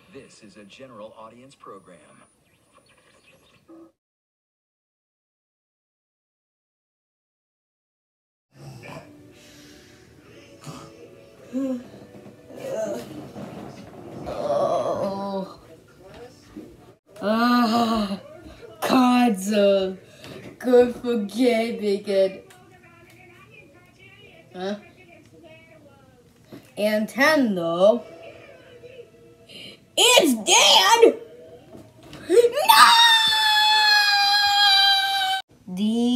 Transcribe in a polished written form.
This is a general audience program. Console. Good for gaming and... Nintendo. It's dead! No!